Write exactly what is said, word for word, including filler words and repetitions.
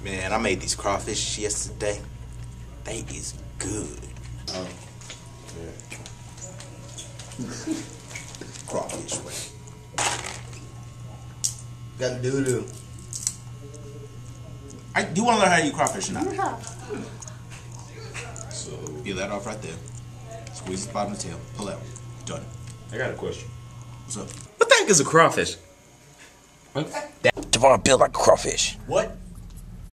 Man, I made these crawfish yesterday. They is good. Oh. Yeah. Crawfish way. Got doo doo. I do you want to learn how to eat crawfish or not? Yeah. So peel that off right there. Squeeze the bottom of the tail. Pull out. Done. I got a question. What's up? What the heck is a crawfish? Javon peeled like a crawfish. What?